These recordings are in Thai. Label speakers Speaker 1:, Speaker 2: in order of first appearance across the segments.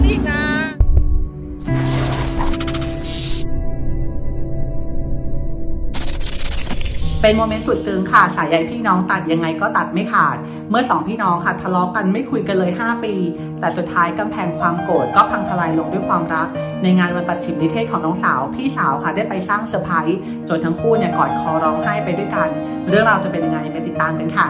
Speaker 1: อีกนะ
Speaker 2: เป็นโมเมนต์สุดซึ้งค่ะสายใยพี่น้องตัดยังไงก็ตัดไม่ขาดเมื่อ2พี่น้องค่ะทะเลาะกันไม่คุยกันเลย5 ปีแต่สุดท้ายกำแพงความโกรธก็พังทลายลงด้วยความรักในงานวันปัจฉิมนิเทศของน้องสาวพี่สาวค่ะได้ไปสร้างเซอร์ไพรส์จนทั้งคู่เนี่ยกอดคอร้องไห้ไปด้วยกันเรื่องราวจะเป็นยังไงไปติดตามกันค่ะ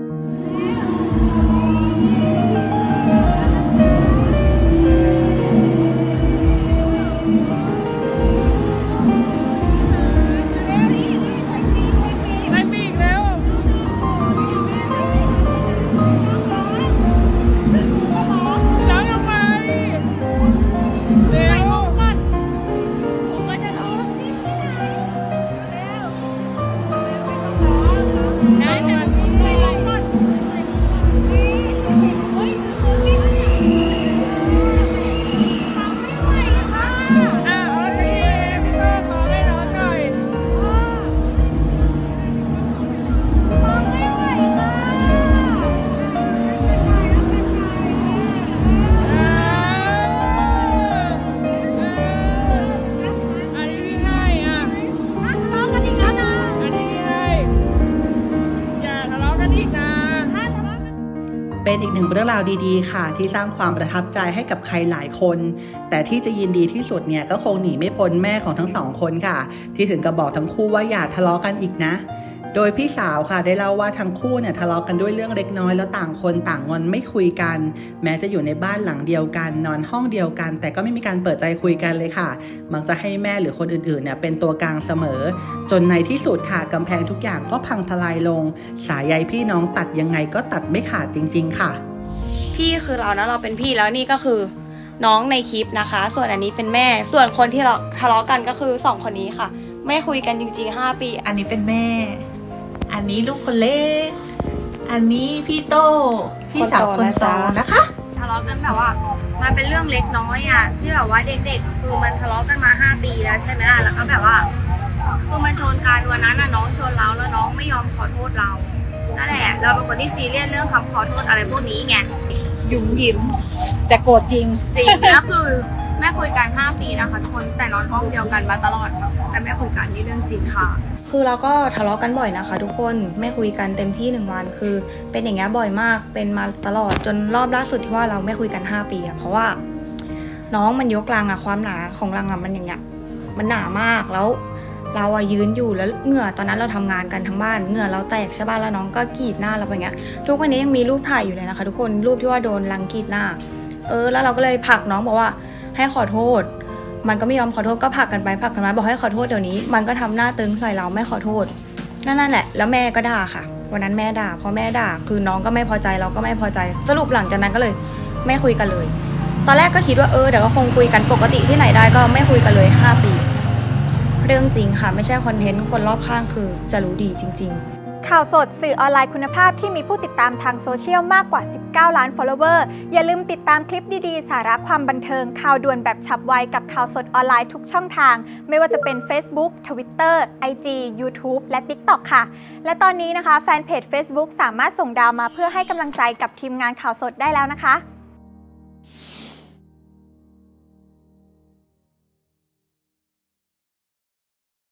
Speaker 2: เป็นอีกหนึ่งเรื่องราวดีๆค่ะที่สร้างความประทับใจให้กับใครหลายคนแต่ที่จะยินดีที่สุดเนี่ยก็คงหนีไม่พ้นแม่ของทั้งสองคนค่ะที่ถึงกับบอกทั้งคู่ว่าอย่าทะเลาะกันอีกนะโดยพี่สาวค่ะได้เล่าว่าทั้งคู่เนี่ยทะเลาะกันด้วยเรื่องเล็กน้อยแล้วต่างคนต่างงอนไม่คุยกันแม้จะอยู่ในบ้านหลังเดียวกันนอนห้องเดียวกันแต่ก็ไม่มีการเปิดใจคุยกันเลยค่ะมักจะให้แม่หรือคนอื่นๆเนี่ยเป็นตัวกลางเสมอจนในที่สุดค่ะกำแพงทุกอย่างก็พังทลายลงสายใยพี่น้องตัดยังไงก็ตัดไม่ขาดจริงๆค่ะ
Speaker 3: พี่คือเรานะเราเป็นพี่แล้วนี่ก็คือน้องในคลิปนะคะส่วนอันนี้เป็นแม่ส่วนคนที่เราทะเลาะกันก็คือ2คนนี้ค่ะไม่คุยกันจริงๆ5 ปี
Speaker 4: อันนี้เป็นแม่อันนี้ลูกคนเล็กอันนี้พี่โตพี่สาวคนโตนะคะ
Speaker 3: ทะเลาะกันแบบว่ามันเป็นเรื่องเล็กน้อยอ่ะที่แบบว่าเด็กๆคือมันทะเลาะกันมา5 ปีแล้วใช่ไหมล่ะแล้วก็แบบว่าคือมันชนกันวันนั้นน่ะน้องชนเราแล้วน้องไม่ยอมขอโทษเรานั่นแหละเราเป็นคนที่ซีเรียสเรื่องคำขอโทษอะไรพวกนี้ไง
Speaker 4: ยุ่มยิ้มแต่โกรธจริง
Speaker 3: แล้วคือแม่คุยกัน5 ปีนะคะทุกคนแต่นอนห้องเดียวกันมาตลอดแต่แม่คุยกันนี่เรื่องจริงค่ะคือเราก็ทะเลาะกันบ่อยนะคะทุกคนไม่คุยกันเต็มที่1 วันคือเป็นอย่างเงี้ยบ่อยมากเป็นมาตลอดจนรอบล่าสุดที่ว่าเราไม่คุยกัน5 ปีอะเพราะว่าน้องมันยกรังอะความหนาของรังอะมันอย่างเงี้ยมันหนามากแล้วเราอะยืนอยู่แล้วเหงื่อตอนนั้นเราทำงานกันทั้งบ้านเหงื่อเราแตกใช่ป่ะแล้วน้องก็กรีดหน้าเราอย่างเงี้ยทุกวันนี้ยังมีรูปถ่ายอยู่เลยนะคะทุกคนรูปที่ว่าโดนรังกรีดหน้าแล้วเราก็เลยผลักน้องบอกว่าให้ขอโทษมันก็ไม่ยอมขอโทษก็ผลักกันไปผลักกันมาบอกให้ขอโทษเดี๋ยวนี้มันก็ทำหน้าตึงใส่เราไม่ขอโทษนั่นแหละแล้วแม่ก็ด่าค่ะวันนั้นแม่ด่าพอแม่ด่าคือน้องก็ไม่พอใจเราก็ไม่พอใจสรุปหลังจากนั้นก็เลยไม่คุยกันเลยตอนแรกก็คิดว่าเดี๋ยวก็คงคุยกันปกติที่ไหนได้ก็ไม่คุยกันเลย5 ปีเรื่องจริงค่ะไม่ใช่คอนเทนต์คนรอบข้างคือจะรู้ดีจริงๆ
Speaker 5: ข่าวสดสื่อออนไลน์คุณภาพที่มีผู้ติดตามทางโซเชียลมากกว่า19 ล้าน follower อย่าลืมติดตามคลิปดีๆสาระความบันเทิงข่าวด่วนแบบฉับไวกับข่าวสดออนไลน์ทุกช่องทางไม่ว่าจะเป็น Facebook Twitter IG YouTube และ TikTok ค่ะและตอนนี้นะคะแฟนเพจ Facebook สามารถส่งดาวมาเพื่อให้กำลังใจกับทีมงานข่าวสดได้แล้วนะคะ